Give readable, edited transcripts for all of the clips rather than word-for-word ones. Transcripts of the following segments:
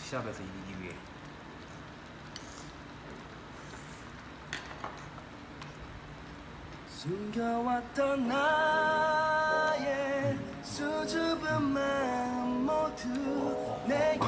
시합에서 이기기 위해. 숨겨왔던 나의 수줍은 마음 모두 내게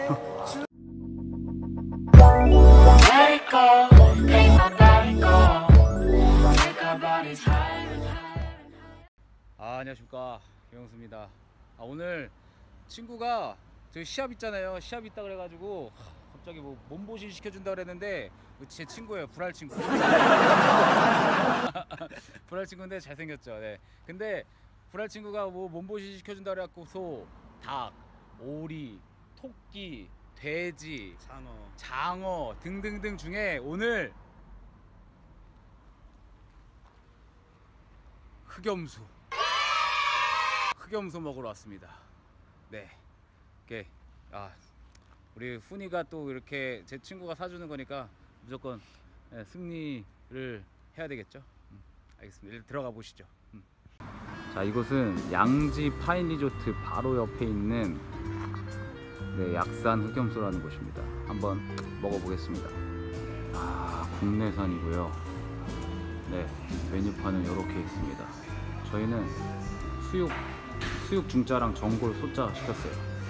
Let it go, make my body go. Make our bodies higher and higher. 안녕하십니까, 김영수입니다. 오늘 친구가 저희 시합 있잖아요. 시합 있다 그래가지고 갑자기 뭐 몸보신 시켜준다 그랬는데 제 친구예요. 불알 친구. 불알 친구인데 잘생겼죠. 네. 근데 불알 친구가 뭐 몸보신 시켜준다 그래갖고 소, 닭, 오리, 토끼, 돼지, 장어 등등등 중에 오늘 흑염소 먹으러 왔습니다. 네. 이렇게 우리 훈이가 또 이렇게 제 친구가 사주는 거니까 무조건 승리를 해야 되겠죠. 알겠습니다. 일단 들어가 보시죠. 자, 이곳은 양지 파인 리조트 바로 옆에 있는 약산 흑염소라는 곳입니다. 한번 먹어보겠습니다. 국내산이고요. 네, 메뉴판은 이렇게 있습니다. 저희는 수육 중짜랑 전골 소짜 시켰어요.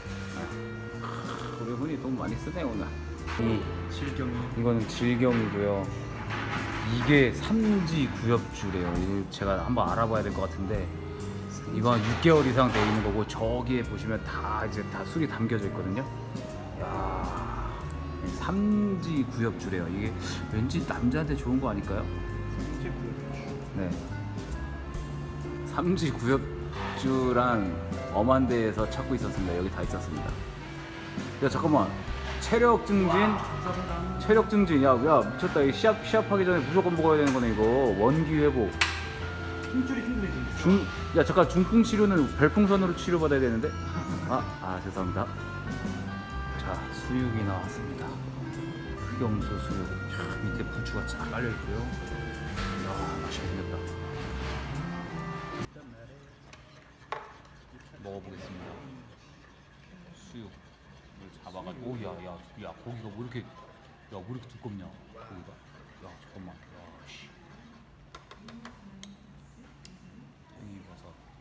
우리 훈이 돈 많이 쓰네 오늘. 이거는 질경이고요. 이게 삼지 구엽주래요. 제가 한번 알아봐야 될 것 같은데 이거 한 6개월 이상 돼 있는 거고, 저기에 보시면 다 술이 담겨져 있거든요. 야, 삼지 구엽주래요. 이게 왠지 남자한테 좋은 거 아닐까요? 네. 삼지 구엽주란 엄한 데에서 찾고 있었습니다. 여기 다 있었습니다. 야, 잠깐만. 체력 증진. 야 미쳤다. 이 시합하기 전에 무조건 먹어야 되는 거네 이거. 원기 회복. 힘줄이 힘들지. 야 잠깐, 중풍 치료는 별풍선으로 치료받아야 되는데. 죄송합니다. 자, 수육이 나왔습니다. 흑염소 수육. 밑에 부추가 쫙 깔려 있고요. 야, 맛있게 생겼다. 먹어보겠습니다. 수육 잡아가지고. 야 고기가 뭐 이렇게 두껍냐 고기가. 야 잠깐만. 씨. 생이버섯,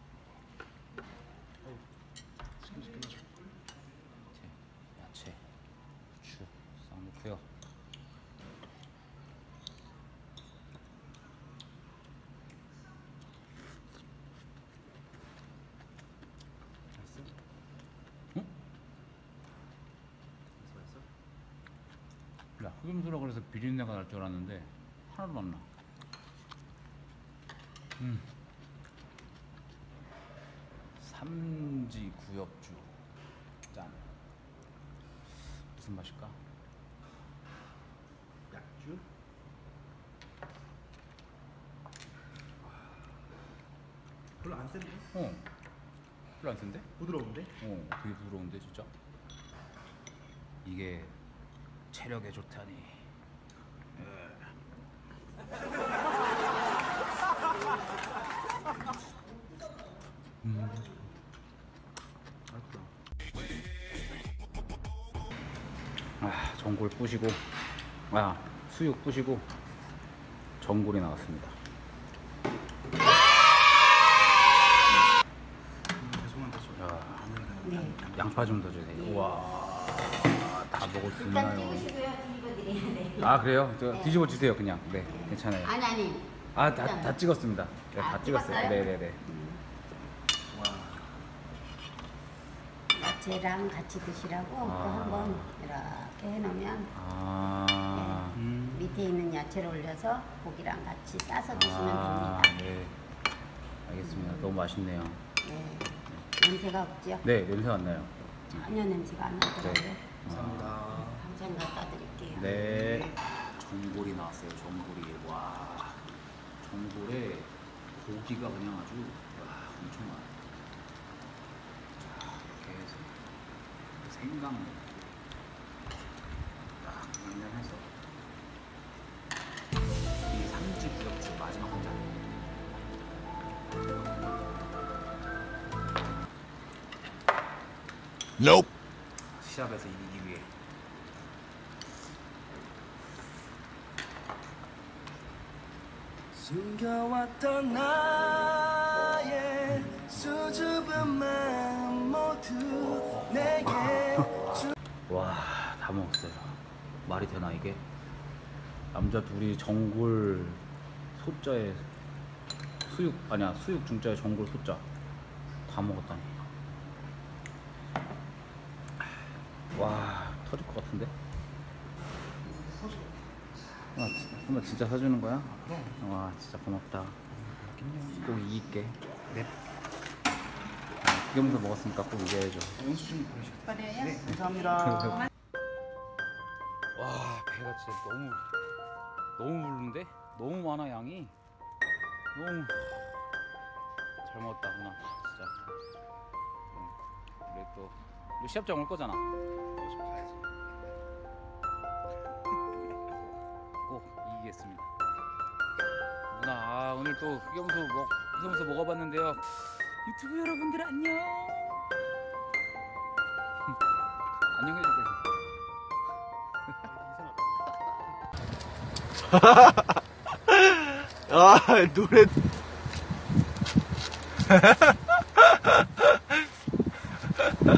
야채, 부추 싹 넣고요. 야, 흑염소라 그래서 비린내가 날 줄 알았는데 하나도 안 나. 삼지 구엽주 짠. 무슨 맛일까? 약주? 별로 안 센데? 별로 안 센데? 부드러운데? 되게 부드러운데 진짜. 이게 체력에 좋다니. 전골 부시고, 수육 부시고 전골이 나왔습니다. 죄송한데 저 양파 좀 더 주세요. 우와, 다 먹을 수 일단 있나요? 찍으시고요. 뒤집어드려야 돼요. 그래요? 저 뒤집어 주세요 그냥. 네, 괜찮아요. 아니. 다 찍었습니다. 네, 다 찍었어요. 찍었어요? 네네네. 야채랑 같이 드시라고 또 한번 이렇게 해놓으면 밑에 있는 야채를 올려서 고기랑 같이 싸서 드시면 됩니다. 네, 알겠습니다. 너무 맛있네요. 네. 냄새가 없죠? 네, 냄새 안 나요. 전혀 냄새가 안 나더라고요. 네. 감사합니다. 한잔 갖다 드릴게요. 네. 전골이 나왔어요. 전골이. 와, 전골에 고기가 그냥 아주 엄청 많아요. 자, 이렇게 해서 생강 딱 양념해서 이 삼지 구엽주 마지막 한 잔. Nope. 시합에서 이기기 위해. 숨겨왔던 나의 수줍은 마음 모두 내게 와, 다 먹었어요. 말이 되나 이게? 남자 둘이 정골 소자에 수육 아니야 수육 중자에 정골 소자 다 먹었다니. 와, 터질 것 같은데? 엄마 진짜 사주는 거야? 와, 진짜 고맙다. 꼭 이길게. 네. 이겨면서 먹었으니까 꼭 이겨야죠. 영수증 보내주세요. 그래요? 네, 감사합니다. 와, 배가 진짜 너무 부르는데? 너무 많아 양이. 너무 잘 먹었다 누나 진짜. 우리 또 시합장 올 거잖아. 가야지. 꼭 이기겠습니다. 누나 오늘 또 흑염소 먹어봤는데요. 유튜브 여러분들 안녕. 안녕해줄 거지. 아 노래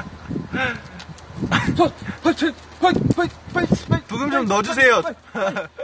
부금 좀 넣어주세요.